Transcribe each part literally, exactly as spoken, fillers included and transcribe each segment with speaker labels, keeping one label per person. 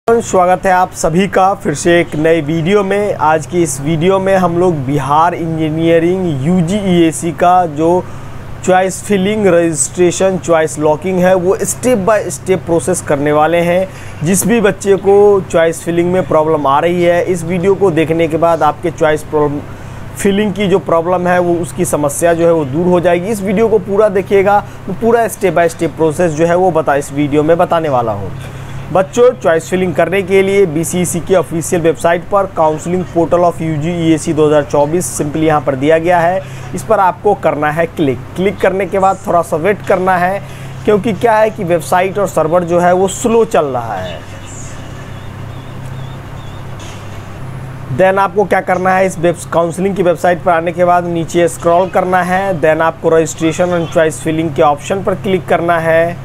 Speaker 1: स्वागत है आप सभी का फिर से एक नए वीडियो में। आज की इस वीडियो में हम लोग बिहार इंजीनियरिंग यूजी ईएसी का जो choice filling registration choice locking है वो स्टेप बाय स्टेप प्रोसेस करने वाले हैं। जिस भी बच्चे को चॉइस फिलिंग में प्रॉब्लम आ रही है, इस वीडियो को देखने के बाद आपके चॉइस फिलिंग की जो प्रॉब्लम है वो उसकी समस्या जो है वो दूर हो जाएगी। इस वीडियो को पूरा देखिएगा तो पूरा स्टेप बाय स्टेप प्रोसेस जो है वो बता इस वीडियो में बताने वाला हूँ। बच्चों, चॉइस फिलिंग करने के लिए बीसीईसी की ऑफिशियल वेबसाइट पर counselling portal of UG EAC दो हज़ार चौबीस सिंपली यहाँ पर दिया गया है। इस पर आपको करना है क्लिक। क्लिक करने के बाद थोड़ा सा वेट करना है, क्योंकि क्या है कि वेबसाइट और सर्वर जो है वो स्लो चल रहा है। देन आपको क्या करना है, इस वेब काउंसलिंग की वेबसाइट पर आने के बाद नीचे स्क्रॉल करना है। देन आपको रजिस्ट्रेशन एंड चॉइस फिलिंग के ऑप्शन पर क्लिक करना है।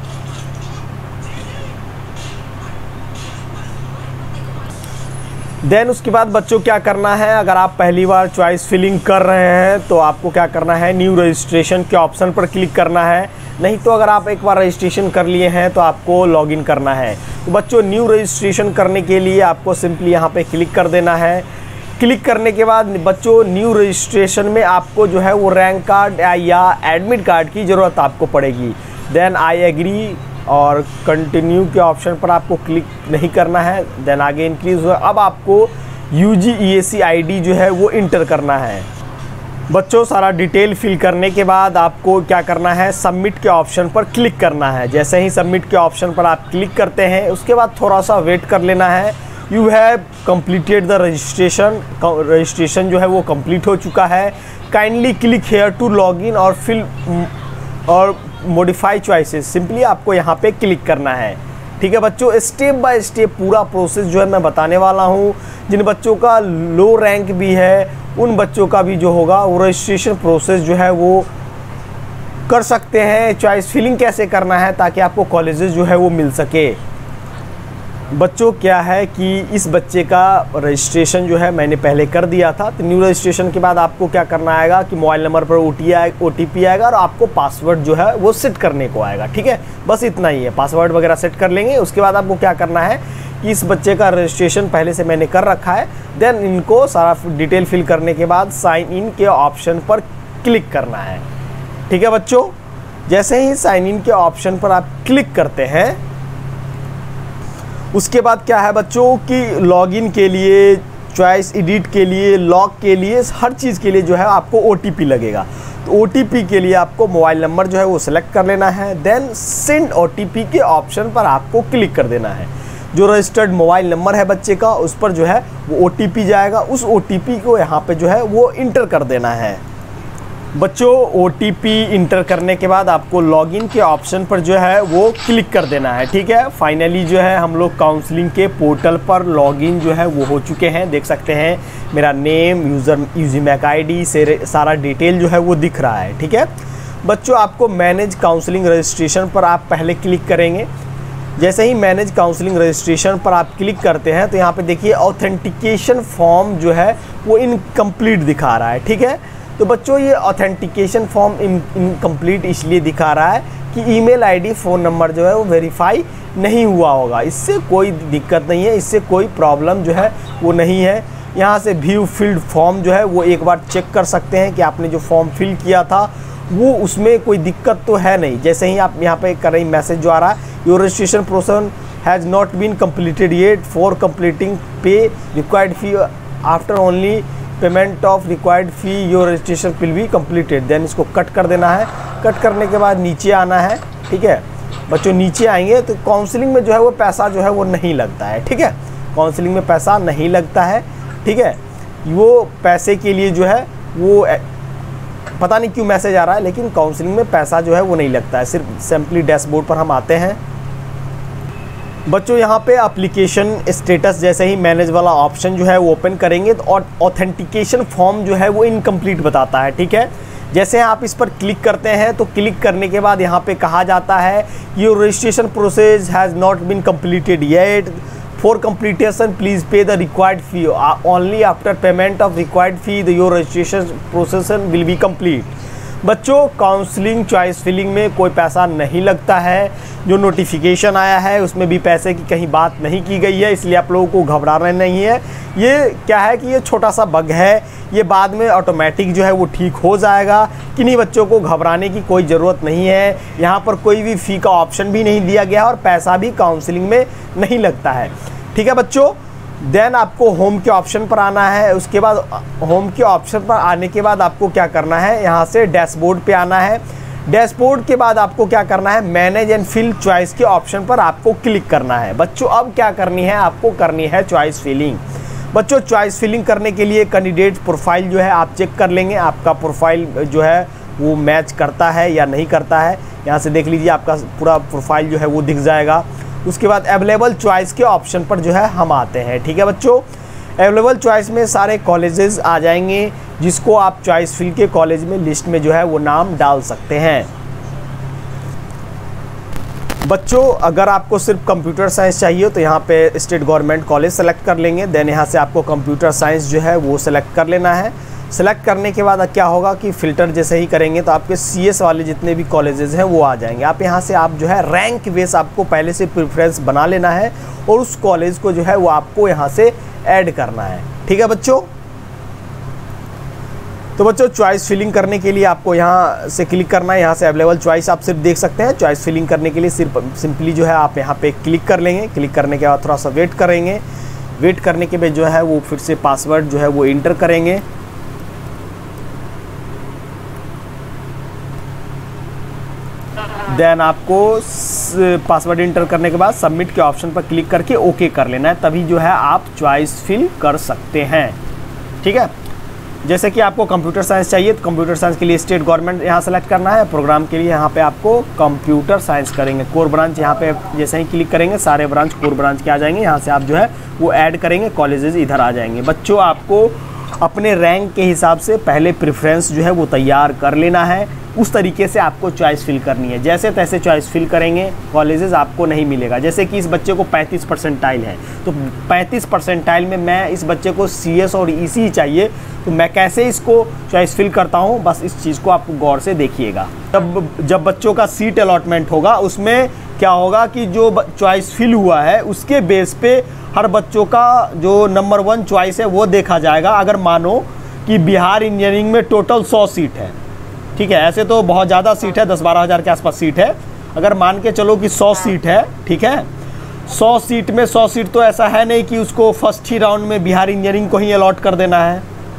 Speaker 1: देन उसके बाद बच्चों क्या करना है, अगर आप पहली बार चॉइस फिलिंग कर रहे हैं तो आपको क्या करना है, न्यू रजिस्ट्रेशन के ऑप्शन पर क्लिक करना है। नहीं तो अगर आप एक बार रजिस्ट्रेशन कर लिए हैं तो आपको लॉगिन करना है। तो बच्चों, न्यू रजिस्ट्रेशन करने के लिए आपको सिंपली यहाँ पे क्लिक कर देना है। क्लिक करने के बाद बच्चों, न्यू रजिस्ट्रेशन में आपको जो है वो रैंक कार्ड या एडमिट कार्ड की ज़रूरत आपको पड़ेगी। देन आई एग्री और कंटिन्यू के ऑप्शन पर आपको क्लिक नहीं करना है। देन आगे इंक्रीज हुआ। अब आपको यूजी ईएसी आईडी जो है वो इंटर करना है। बच्चों, सारा डिटेल फिल करने के बाद आपको क्या करना है, सबमिट के ऑप्शन पर क्लिक करना है। जैसे ही सबमिट के ऑप्शन पर आप क्लिक करते हैं उसके बाद थोड़ा सा वेट कर लेना है। You have completed the registration. Registration जो है वो कंप्लीट हो चुका है। Kindly click here to log in और फिल और मॉडिफाई चॉइसेस। सिंपली आपको यहाँ पे क्लिक करना है। ठीक है बच्चों, स्टेप बाय स्टेप पूरा प्रोसेस जो है मैं बताने वाला हूँ। जिन बच्चों का लो रैंक भी है उन बच्चों का भी जो होगा वो रजिस्ट्रेशन प्रोसेस जो है वो कर सकते हैं। चॉइस फिलिंग कैसे करना है ताकि आपको कॉलेजेस जो है वो मिल सके। बच्चों, क्या है कि इस बच्चे का रजिस्ट्रेशन जो है मैंने पहले कर दिया था। तो न्यू रजिस्ट्रेशन के बाद आपको क्या करना आएगा कि मोबाइल नंबर पर ओटी आएगा ओटीपी आएगा और आपको पासवर्ड जो है वो सेट करने को आएगा। ठीक है, बस इतना ही है। पासवर्ड वगैरह सेट कर लेंगे। उसके बाद आपको क्या करना है कि इस बच्चे का रजिस्ट्रेशन पहले से मैंने कर रखा है। देन इनको सारा डिटेल फिल करने के बाद साइन इन के ऑप्शन पर क्लिक करना है। ठीक है बच्चों, जैसे ही साइन इन के ऑप्शन पर आप क्लिक करते हैं उसके बाद क्या है बच्चों कि लॉगिन के लिए, चॉइस एडिट के लिए, लॉक के लिए, हर चीज़ के लिए जो है आपको ओटीपी लगेगा। तो ओटीपी के लिए आपको मोबाइल नंबर जो है वो सिलेक्ट कर लेना है। देन सेंड ओटीपी के ऑप्शन पर आपको क्लिक कर देना है। जो रजिस्टर्ड मोबाइल नंबर है बच्चे का उस पर जो है वो ओटीपी जाएगा। उस ओटीपी को यहाँ पे जो है वो इंटर कर देना है। बच्चों, ओटीपी इंटर करने के बाद आपको लॉगिन के ऑप्शन पर जो है वो क्लिक कर देना है। ठीक है, फाइनली जो है हम लोग काउंसलिंग के पोर्टल पर लॉगिन जो है वो हो चुके हैं। देख सकते हैं मेरा name, user UG mac I D से सारा डिटेल जो है वो दिख रहा है। ठीक है बच्चों, आपको मैनेज काउंसलिंग रजिस्ट्रेशन पर आप पहले क्लिक करेंगे। जैसे ही मैनेज काउंसलिंग रजिस्ट्रेशन पर आप क्लिक करते हैं तो यहाँ पे देखिए ऑथेंटिकेशन फॉर्म जो है वो इनकम्प्लीट दिखा रहा है। ठीक है, तो बच्चों ये ऑथेंटिकेशन फॉर्म इनकम्प्लीट इसलिए दिखा रहा है कि ईमेल आईडी, फ़ोन नंबर जो है वो वेरीफाई नहीं हुआ होगा। इससे कोई दिक्कत नहीं है, इससे कोई प्रॉब्लम जो है वो नहीं है। यहाँ से व्यू फिल्ड फॉर्म जो है वो एक बार चेक कर सकते हैं कि आपने जो फॉर्म फिल किया था वो उसमें कोई दिक्कत तो है नहीं। जैसे ही आप यहाँ पे कर रही मैसेज जो आ रहा है, your registration process has not been completed yet, for completing pay required fee after only payment of required fee your registration will be completed. Then इसको कट कर देना है। कट करने के बाद नीचे आना है। ठीक है बच्चों, नीचे आएंगे तो काउंसलिंग में जो है वो पैसा जो है वो नहीं लगता है। ठीक है, काउंसलिंग में पैसा नहीं लगता है। ठीक है, वो पैसे के लिए जो है वो पता नहीं क्यों मैसेज आ रहा है, लेकिन काउंसलिंग में पैसा जो है वो नहीं लगता है। सिर्फ सिंपली डैशबोर्ड पर हम आते हैं। बच्चों, यहाँ पे एप्लीकेशन स्टेटस जैसे ही मैनेज वाला ऑप्शन जो है वो ओपन करेंगे तो और ऑथेंटिकेशन फॉर्म जो है वो इनकम्प्लीट बताता है। ठीक है, जैसे आप इस पर क्लिक करते हैं तो क्लिक करने के बाद यहाँ पे कहा जाता है your registration process has not been completed yet, for completion please pay the required fee, only after payment of required fee the your registration process will be complete. बच्चों काउंसलिंग चॉइस फिलिंग में कोई पैसा नहीं लगता है। जो notification आया है उसमें भी पैसे की कहीं बात नहीं की गई है, इसलिए आप लोगों को घबराना नहीं है। ये क्या है कि ये छोटा सा बग है, ये बाद में ऑटोमेटिक जो है वो ठीक हो जाएगा। किन्हीं बच्चों को घबराने की कोई ज़रूरत नहीं है। यहाँ पर कोई भी फ़ी का ऑप्शन भी नहीं दिया गया और पैसा भी काउंसलिंग में नहीं लगता है। ठीक है बच्चों। देन आपको होम के ऑप्शन पर आना है। उसके बाद होम के ऑप्शन पर आने के बाद आपको क्या करना है, यहाँ से डैशबोर्ड पे आना है। डैशबोर्ड के बाद आपको क्या करना है, मैनेज एंड फिल चॉइस के ऑप्शन पर आपको क्लिक करना है। बच्चों अब क्या करनी है, आपको करनी है चॉइस फिलिंग। बच्चों चॉइस फिलिंग करने के लिए कैंडिडेट प्रोफाइल जो है आप चेक कर लेंगे, आपका प्रोफाइल जो है वो मैच करता है या नहीं करता है। यहाँ से देख लीजिए आपका पूरा प्रोफाइल जो है वो दिख जाएगा। उसके बाद अवेलेबल चॉइस के ऑप्शन पर जो है हम आते हैं। ठीक है बच्चों, अवेलेबल चॉइस में सारे कॉलेजेस आ जाएंगे जिसको आप चॉइस फिल के कॉलेज में लिस्ट में जो है वो नाम डाल सकते हैं। बच्चों अगर आपको सिर्फ कंप्यूटर साइंस चाहिए तो यहाँ पे स्टेट गवर्नमेंट कॉलेज सेलेक्ट कर लेंगे। देन यहाँ से आपको कंप्यूटर साइंस जो है वो सेलेक्ट कर लेना है। सेलेक्ट करने के बाद क्या होगा कि फ़िल्टर जैसे ही करेंगे तो आपके सीएस वाले जितने भी कॉलेजेस हैं वो आ जाएंगे। आप यहाँ से आप जो है रैंक बेस आपको पहले से प्रेफरेंस बना लेना है और उस कॉलेज को जो है वो आपको यहाँ से ऐड करना है। ठीक है बच्चों। तो बच्चों चॉइस फिलिंग करने के लिए आपको यहाँ से क्लिक करना है। यहाँ से अवेलेबल चॉइस आप सिर्फ देख सकते हैं। चॉइस फिलिंग करने के लिए सिर्फ सिंपली जो है आप यहाँ पे क्लिक कर लेंगे। क्लिक करने के बाद थोड़ा सा वेट करेंगे। वेट करने के बाद जो है वो फिर से पासवर्ड जो है वो इंटर करेंगे। देन आपको पासवर्ड इंटर करने के बाद सबमिट के ऑप्शन पर क्लिक करके ओके कर लेना है, तभी जो है आप चॉइस फिल कर सकते हैं। ठीक है। जैसे कि आपको कंप्यूटर साइंस चाहिए तो कंप्यूटर साइंस के लिए स्टेट गवर्नमेंट यहाँ सेलेक्ट करना है। प्रोग्राम के लिए यहाँ पे आपको कंप्यूटर साइंस करेंगे। कोर ब्रांच यहाँ पे जैसे ही क्लिक करेंगे सारे ब्रांच कोर ब्रांच के आ जाएंगे। यहाँ से आप जो है वो ऐड करेंगे, कॉलेजेस इधर आ जाएंगे। बच्चों आपको अपने रैंक के हिसाब से पहले प्रेफरेंस जो है वो तैयार कर लेना है। उस तरीके से आपको चॉइस फिल करनी है। जैसे तैसे चॉइस फिल करेंगे कॉलेजेस आपको नहीं मिलेगा। जैसे कि इस बच्चे को पैंतीस परसेंटाइल है तो पैंतीस परसेंटाइल में मैं इस बच्चे को सीएस और ईसी चाहिए तो मैं कैसे इसको चॉइस फिल करता हूँ, बस इस चीज़ को आपको गौर से देखिएगा। जब जब बच्चों का सीट अलॉटमेंट होगा उसमें क्या होगा कि जो चॉइस फिल हुआ है उसके बेस पे हर बच्चों का जो नंबर वन चॉइस है वो देखा जाएगा। अगर मानो कि बिहार इंजीनियरिंग में टोटल सौ सीट है, ठीक है, ऐसे तो बहुत ज़्यादा सीट है, दस बारह हज़ार के आसपास सीट है। अगर मान के चलो कि सौ सीट है, ठीक है, सौ सीट में सौ सीट तो ऐसा है नहीं कि उसको फर्स्ट ही राउंड में बिहार इंजीनियरिंग को ही अलॉट कर देना है।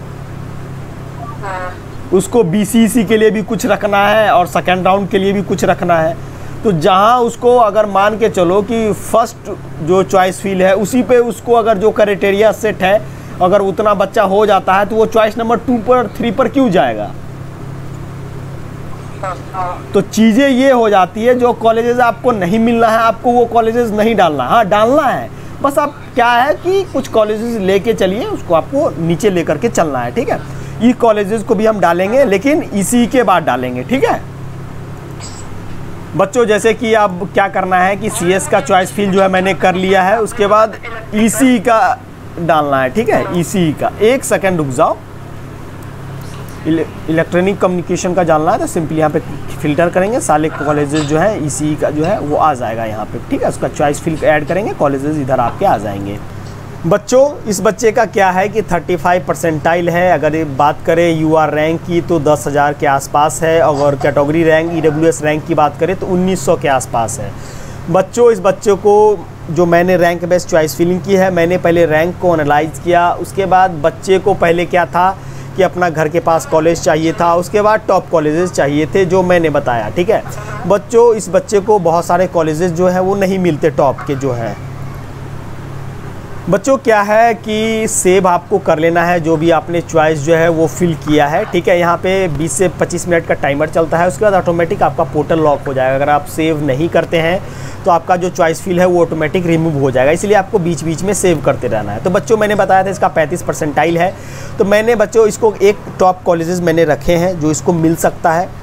Speaker 1: उसको बीसीसी के लिए भी कुछ रखना है और सेकेंड राउंड के लिए भी कुछ रखना है। तो जहां उसको अगर मान के चलो कि फर्स्ट जो चॉइस फिल है उसी पे उसको अगर जो क्राइटेरिया सेट है अगर उतना बच्चा हो जाता है तो वो चॉइस नंबर टू पर थ्री पर क्यों जाएगा। तो चीज़ें ये हो जाती है जो कॉलेजेस आपको नहीं मिलना है आपको वो कॉलेजेस नहीं डालना। हाँ डालना है, बस आप क्या है कि कुछ कॉलेजेस लेके चलिए, उसको आपको नीचे लेकर के चलना है। ठीक है। ई कॉलेजेस को भी हम डालेंगे लेकिन इसी के बाद डालेंगे। ठीक है बच्चों। जैसे कि अब क्या करना है कि सीएस का चॉइस फिल जो है मैंने कर लिया है, उसके बाद ईसी का डालना है। ठीक है, ईसी का एक सेकंड रुक जाओ। इलेक्ट्रॉनिक कम्युनिकेशन का डालना है तो सिंपली यहाँ पे फिल्टर करेंगे, सारे कॉलेजेस जो है ईसी का जो है वो आ जाएगा यहाँ पे। ठीक है, उसका चॉइस फिल ऐड करेंगे, कॉलेजेस इधर आपके आ जाएंगे। बच्चों इस बच्चे का क्या है कि पैंतीस परसेंटाइल है। अगर ये बात करें यूआर रैंक की तो दस हज़ार के आसपास है, और कैटेगरी रैंक ईडब्ल्यूएस रैंक की बात करें तो उन्नीस सौ के आसपास है। बच्चों इस बच्चे को जो मैंने रैंक बेस्ड चॉइस फिलिंग की है, मैंने पहले रैंक को एनालाइज किया। उसके बाद बच्चे को पहले क्या था कि अपना घर के पास कॉलेज चाहिए था, उसके बाद टॉप कॉलेजेस चाहिए थे जो मैंने बताया। ठीक है बच्चों, इस बच्चे को बहुत सारे कॉलेजेस जो है वो नहीं मिलते टॉप के जो है। बच्चों क्या है कि सेव आपको कर लेना है जो भी आपने चॉइस जो है वो फिल किया है। ठीक है, यहाँ पे बीस से पच्चीस मिनट का टाइमर चलता है, उसके बाद ऑटोमेटिक आपका पोर्टल लॉक हो जाएगा। अगर आप सेव नहीं करते हैं तो आपका जो चॉइस फिल है वो ऑटोमेटिक रिमूव हो जाएगा, इसलिए आपको बीच बीच में सेव करते रहना है। तो बच्चों मैंने बताया था इसका पैंतीस परसेंटाइल है, तो मैंने बच्चों इसको एक टॉप कॉलेजेस मैंने रखे हैं जो इसको मिल सकता है।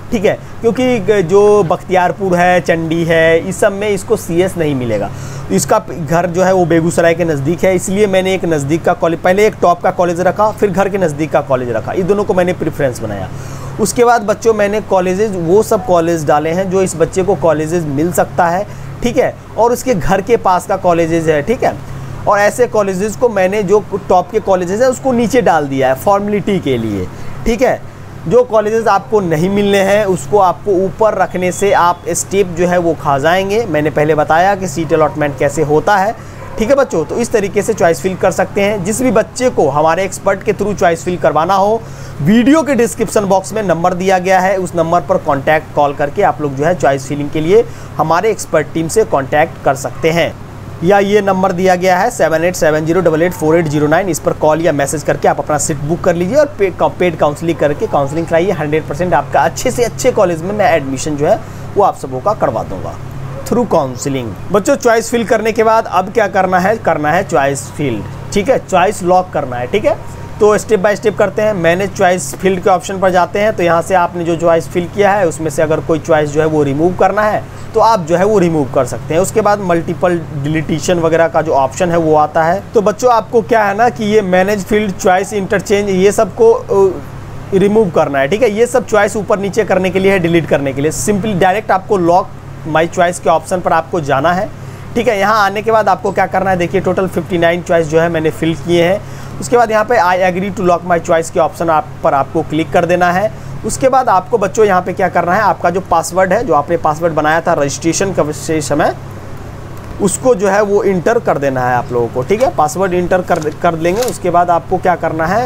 Speaker 1: ठीक है, क्योंकि जो बख्तियारपुर है, चंडी है, इस सब में इसको सीएस नहीं मिलेगा। तो इसका घर जो है वो बेगूसराय के नज़दीक है, इसलिए मैंने एक नज़दीक का कॉलेज, पहले एक टॉप का कॉलेज रखा, फिर घर के नज़दीक का कॉलेज रखा, इस दोनों को मैंने प्रेफरेंस बनाया। उसके बाद बच्चों मैंने कॉलेजेस वो सब कॉलेज डाले हैं जो इस बच्चे को कॉलेजेस मिल सकता है, ठीक है, और उसके घर के पास का कॉलेजेस है, ठीक है। और ऐसे कॉलेजेस को मैंने जो टॉप के कॉलेजेस है उसको नीचे डाल दिया है फॉर्मेलिटी के लिए, ठीक है। जो कॉलेजेस आपको नहीं मिलने हैं उसको आपको ऊपर रखने से आप स्टेप जो है वो खा जाएंगे। मैंने पहले बताया कि सीट अलॉटमेंट कैसे होता है, ठीक है बच्चों। तो इस तरीके से चॉइस फिल कर सकते हैं। जिस भी बच्चे को हमारे एक्सपर्ट के थ्रू चॉइस फिल करवाना हो, वीडियो के डिस्क्रिप्शन बॉक्स में नंबर दिया गया है, उस नंबर पर कॉन्टैक्ट कॉल करके आप लोग जो है चॉइस फिलिंग के लिए हमारे एक्सपर्ट टीम से कॉन्टैक्ट कर सकते हैं। या ये नंबर दिया गया है seven eight seven zero double eight four eight zero nine, इस पर कॉल या मैसेज करके आप अपना सीट बुक कर लीजिए और पेड पेड काउंसलिंग करके काउंसलिंग कराइए। हंड्रेड परसेंट आपका अच्छे से अच्छे कॉलेज में मैं एडमिशन जो है वो आप सबों का करवा दूंगा थ्रू काउंसलिंग। बच्चों चॉइस फिल करने के बाद अब क्या करना है, करना है चॉइस फील्ड, ठीक है, चॉइस लॉक करना है, ठीक है। तो स्टेप बाय स्टेप करते हैं। मैंने चॉइस फील्ड के ऑप्शन पर जाते हैं, तो यहाँ से आपने जो चॉइस फिल किया है उसमें से अगर कोई चॉइस जो है वो रिमूव करना है तो आप जो है वो रिमूव कर सकते हैं। उसके बाद मल्टीपल डिलीटिशन वगैरह का जो ऑप्शन है वो आता है। तो बच्चों आपको क्या है ना कि ये मैनेज फील्ड, चॉइस इंटरचेंज, ये सब को रिमूव करना है, ठीक है। ये सब चॉइस ऊपर नीचे करने के लिए है, डिलीट करने के लिए। सिंपली डायरेक्ट आपको लॉक माई चॉइस के ऑप्शन पर आपको जाना है, ठीक है। यहाँ आने के बाद आपको क्या करना है, देखिए टोटल फिफ्टी नाइन चॉइस जो है मैंने फिल किए हैं। उसके बाद यहाँ पे I agree to lock my choice के ऑप्शन आप पर आपको क्लिक कर देना है। उसके बाद आपको बच्चों यहाँ पे क्या करना है, आपका जो पासवर्ड है, जो आपने पासवर्ड बनाया था रजिस्ट्रेशन के समय, उसको जो है वो इंटर कर देना है आप लोगों को, ठीक है। पासवर्ड इंटर कर कर लेंगे। उसके बाद आपको क्या करना है,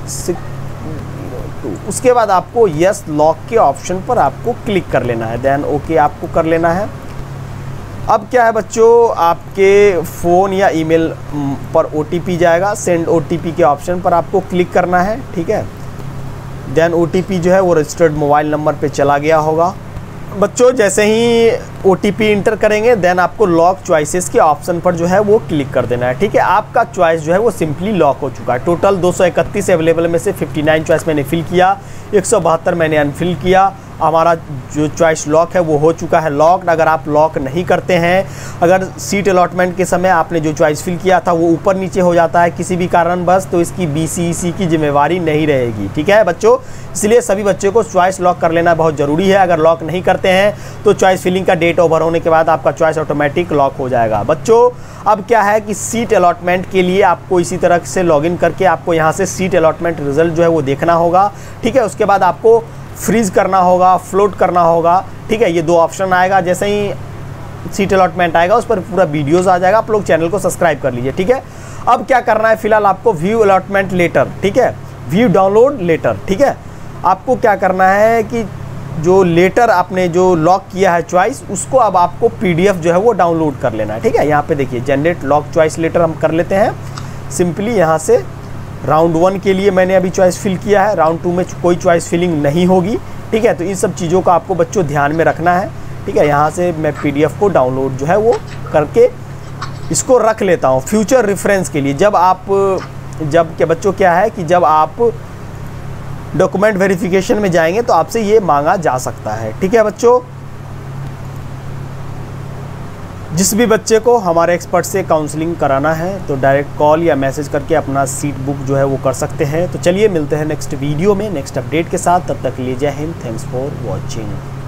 Speaker 1: उसके बाद आपको यस लॉक के ऑप्शन पर आपको क्लिक कर लेना है, देन ओके आपको कर लेना है। अब क्या है बच्चों, आपके फ़ोन या ईमेल पर ओटीपी जाएगा, सेंड ओटीपी के ऑप्शन पर आपको क्लिक करना है, ठीक है। देन ओटीपी जो है वो रजिस्टर्ड मोबाइल नंबर पे चला गया होगा। बच्चों जैसे ही ओटीपी इंटर करेंगे देन आपको लॉक चॉइसेस के ऑप्शन पर जो है वो क्लिक कर देना है, ठीक है। आपका चॉइस जो है वो सिंपली लॉक हो चुका है। टोटल दो सौ इकतीस अवेलेबल में से फिफ्टी नाइन चॉइस मैंने फिल किया, एक सौ बहत्तर मैंने अनफिल किया। हमारा जो चॉइस लॉक है वो हो चुका है लॉक्ड। अगर आप लॉक नहीं करते हैं, अगर सीट अलॉटमेंट के समय आपने जो चॉइस फिल किया था वो ऊपर नीचे हो जाता है किसी भी कारणवश, तो इसकी बीसीईसी की जिम्मेवारी नहीं रहेगी, ठीक है बच्चों। इसलिए सभी बच्चों को चॉइस लॉक कर लेना बहुत ज़रूरी है। अगर लॉक नहीं करते हैं तो चॉइस फिलिंग का डेट ओवर होने के बाद आपका चॉइस ऑटोमेटिक लॉक हो जाएगा। बच्चों अब क्या है कि सीट अलॉटमेंट के लिए आपको इसी तरह से लॉगिन करके आपको यहाँ से सीट अलॉटमेंट रिजल्ट जो है वो देखना होगा, ठीक है। उसके बाद आपको फ्रीज करना होगा, फ्लोट करना होगा, ठीक है। ये दो ऑप्शन आएगा, जैसे ही सीट अलॉटमेंट आएगा उस पर पूरा वीडियोस आ जाएगा। आप लोग चैनल को सब्सक्राइब कर लीजिए, ठीक है। अब क्या करना है, फिलहाल आपको व्यू अलॉटमेंट लेटर, ठीक है, व्यू डाउनलोड लेटर, ठीक है। आपको क्या करना है कि जो लेटर आपने जो लॉक किया है चॉइस, उसको अब आपको पीडीएफ जो है वो डाउनलोड कर लेना है, ठीक है। यहाँ पे देखिए जनरेट लॉक चॉइस लेटर हम कर लेते हैं सिंपली। यहाँ से राउंड वन के लिए मैंने अभी चॉइस फिल किया है, राउंड टू में कोई चॉइस फिलिंग नहीं होगी, ठीक है। तो इन सब चीज़ों का आपको बच्चों ध्यान में रखना है, ठीक है। यहाँ से मैं पीडीएफ को डाउनलोड जो है वो करके इसको रख लेता हूँ फ्यूचर रेफरेंस के लिए। जब आप जब के बच्चों क्या है कि जब आप डॉक्यूमेंट वेरिफिकेशन में जाएंगे तो आपसे ये मांगा जा सकता है, ठीक है बच्चों। जिस भी बच्चे को हमारे एक्सपर्ट से काउंसलिंग कराना है तो डायरेक्ट कॉल या मैसेज करके अपना सीट बुक जो है वो कर सकते हैं। तो चलिए मिलते हैं नेक्स्ट वीडियो में नेक्स्ट अपडेट के साथ, तब तक के लिए जय हिंद, थैंक्स फॉर वॉचिंग।